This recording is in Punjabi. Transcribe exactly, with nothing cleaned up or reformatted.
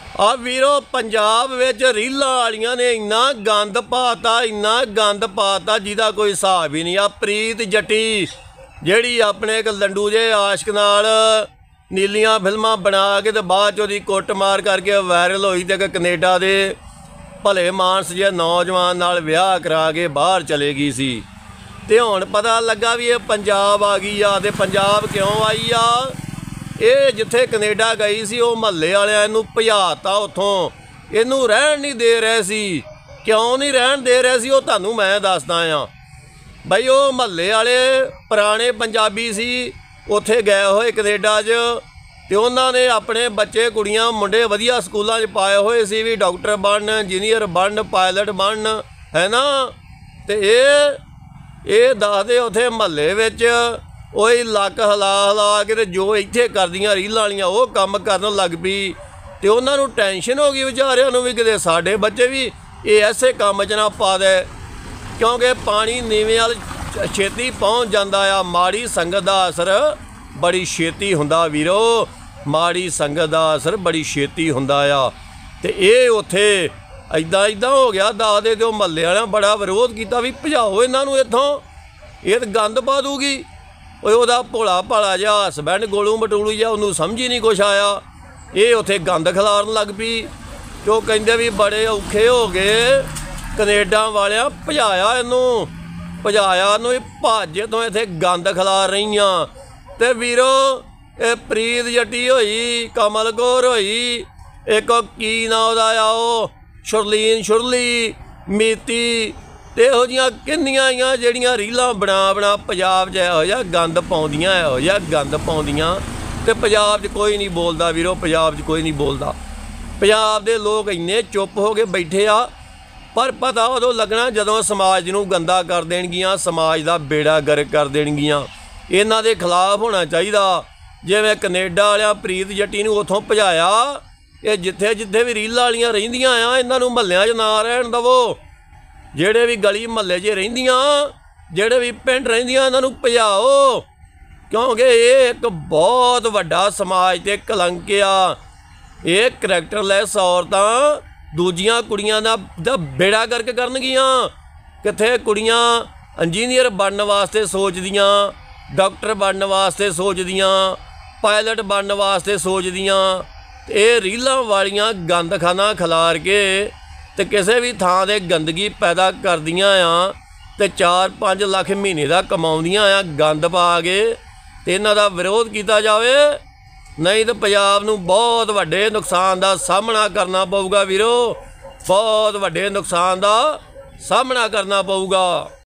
आ वीरो पंजाब विच रीलां वालियां ने इन्ना गंद पाता इन्ना गंद पाता जिहदा कोई हिसाब ही नहीं। आ प्रीत जट्टी जिहड़ी अपने एक लंडू जे आशिक नाल नीलियां फिल्मां बना के ते बाद च ओहदी कुट मार करके वायरल होई ते कनेडा दे भले मानस जे नौजवान नाल विआह करा के बाहर चले गई सी। ते हुण पता लगा भी ये पंजाब आ गई आ। ते पंजाब क्यों आई आ? ये जिथे कनेडा गई सी वो महल्ले वालियां इनू भजाता उत्थों, इनू रहन नहीं दे रहे सी। क्यों नहीं रहन दे रहे सी वो तुहानू मैं दसदा आ बई। वो महल्ले वाले पुराने पंजाबी सी, उत्थे गए हुए कनेडा च ते उन्होंने अपने बच्चे कुड़ियां मुंडे वधिया स्कूलों च पाए हुए सी भी डॉक्टर बनन, इंजीनियर बनन, पायलट बनन, है ना। ते ये दसदे उत्थे महल्ले विच ओही लक हिला हिला के ते जो इत्थे करदियां रीलां वालियां वो कम करन लग पई। ते उन्होंने टेंशन हो गई बेचारियां नूं भी किते साडे बच्चे भी ये ऐसे काम च ना पा दे, क्योंकि पानी नीवें वाल छेती पहुँच जाता आ। माड़ी संगत का असर बड़ी छेती हुंदा वीरो, माड़ी संगत का असर बड़ी छेती हुंदा आ। ते ये उत्थे इदां इदां हो गया दसदे ते महल्ले वालियां बड़ा विरोध किया भी भजाओ इन्हां नूं इत्थों, ये तो गंद पा दूगी। ਉਹਦਾ ਭੋਲਾ ਭਾਲਾ ਜਿਹਾ ਹਸਬੈਂਡ ਗੋਲੂ ਮਟੂਲੂ ਜਿਹਾ ਉਹਨੂੰ ਸਮਝ ਹੀ ਨਹੀਂ ਕੁਛ ਆਇਆ। ਇਹ ਉੱਥੇ ਗੰਦ ਖਿਲਾਰਨ ਲੱਗ ਪਈ ਤੇ ਉਹ ਕਹਿੰਦੇ ਵੀ ਬੜੇ ਔਖੇ ਹੋ ਗਏ ਕੈਨੇਡਾ ਵਾਲਿਆਂ, ਭਜਾਇਆ ਇਹਨੂੰ ਭਜਾਇਆ ਇਹਨੂੰ ਇਹ ਭੱਜ ਤੋਂ ਇੱਥੇ ਗੰਦ ਖਿਲਾਰ ਰਹੀਆਂ। ਤੇ ਵੀਰੋ ਇਹ ਪ੍ਰੀਤ ਜੱਟੀ ਹੋਈ, ਕਮਲ ਕੌਰ ਹੋਈ, ਇੱਕ ਕੀ ਨਾਂ ਉਹਦਾ ਆ ਉਹ ਸ਼ੁਰਲੀਨ ਸ਼ੁਰਲੀ ਮੀਤੀ ਤੇ ਇਹੋ ਜਿਹੀਆਂ ਕਿੰਨੀਆਂ ਆਈਆਂ ਜਿਹੜੀਆਂ ਰੀਲਾਂ ਬਣਾ ਬਣਾ ਪੰਜਾਬ 'ਚ ਇਹੋ ਜਿਹਾ ਗੰਦ ਪਾਉਂਦੀਆਂ ਇਹੋ ਜਿਹਾ ਗੰਦ ਪਾਉਂਦੀਆਂ ਤੇ ਪੰਜਾਬ 'ਚ ਕੋਈ ਨਹੀਂ ਬੋਲਦਾ ਵੀਰੋ, ਪੰਜਾਬ 'ਚ ਕੋਈ ਨਹੀਂ ਬੋਲਦਾ। ਪੰਜਾਬ ਦੇ ਲੋਕ ਇੰਨੇ ਚੁੱਪ ਹੋ ਕੇ ਬੈਠੇ ਆ, ਪਰ ਪਤਾ ਉਦੋਂ ਲੱਗਣਾ ਜਦੋਂ ਸਮਾਜ ਨੂੰ ਗੰਦਾ ਕਰ ਦੇਣਗੀਆਂ, ਸਮਾਜ ਦਾ ਬੇੜਾ ਗਰਕ ਕਰ ਦੇਣਗੀਆਂ। ਇਹਨਾਂ ਦੇ ਖਿਲਾਫ ਹੋਣਾ ਚਾਹੀਦਾ। ਜਿਵੇਂ ਕੈਨੇਡਾ ਵਾਲਿਆਂ ਪ੍ਰੀਤ ਜੱਟੀ ਨੂੰ ਉੱਥੋਂ ਭਜਾਇਆ, ਇਹ ਜਿੱਥੇ ਜਿੱਥੇ ਵੀ ਰੀਲਾਂ ਵਾਲੀਆਂ ਰਹਿੰਦੀਆਂ ਆ ਇਹਨਾਂ ਨੂੰ ਮਹੱਲਿਆਂ 'ਚ ਨਾ ਰਹਿਣ ਦੇਵੋ। ਜਿਹੜੇ ਵੀ ਗਲੀ ਮਹੱਲੇ 'ਚ ਰਹਿੰਦੀਆਂ, ਜਿਹੜੇ ਵੀ ਪਿੰਡ ਰਹਿੰਦੀਆਂ ਇਹਨਾਂ ਨੂੰ ਭਜਾਓ, ਕਿਉਂਕਿ ਇਹ ਇੱਕ ਬਹੁਤ ਵੱਡਾ ਸਮਾਜ 'ਤੇ ਕਲੰਕ ਆ। ਇਹ ਕਰੈਕਟਰਲੈਸ ਔਰਤਾਂ ਦੂਜੀਆਂ ਕੁੜੀਆਂ ਦਾ ਦਾ ਬੇੜਾ ਗਰਕ ਕਰਨਗੀਆਂ। ਕਿੱਥੇ ਕੁੜੀਆਂ ਇੰਜੀਨੀਅਰ ਬਣਨ ਵਾਸਤੇ ਸੋਚਦੀਆਂ, ਡਾਕਟਰ ਬਣਨ ਵਾਸਤੇ ਸੋਚਦੀਆਂ, ਪਾਇਲਟ ਬਣਨ ਵਾਸਤੇ ਸੋਚਦੀਆਂ। ਇਹ ਰੀਲਾਂ ਵਾਲੀਆਂ ਗੰਦਖਾਨਾ ਖਿਲਾਰ ਕੇ ਤੇ ਕਿਸੇ ਵੀ ਥਾਂ 'ਤੇ ਗੰਦਗੀ ਪੈਦਾ ਕਰਦੀਆਂ ਆ ਤੇ ਚਾਰ ਪੰਜ ਲੱਖ ਮਹੀਨੇ ਦਾ ਕਮਾਉਂਦੀਆਂ ਆ ਗੰਦ ਪਾ ਕੇ। ਤੇ ਇਹਨਾਂ ਦਾ ਵਿਰੋਧ ਕੀਤਾ ਜਾਵੇ, ਨਹੀਂ ਤਾਂ ਪੰਜਾਬ ਨੂੰ ਬਹੁਤ ਵੱਡੇ ਨੁਕਸਾਨ ਦਾ ਸਾਹਮਣਾ ਕਰਨਾ ਪਊਗਾ ਵੀਰੋ, ਬਹੁਤ ਵੱਡੇ ਨੁਕਸਾਨ ਦਾ ਸਾਹਮਣਾ ਕਰਨਾ ਪਊਗਾ।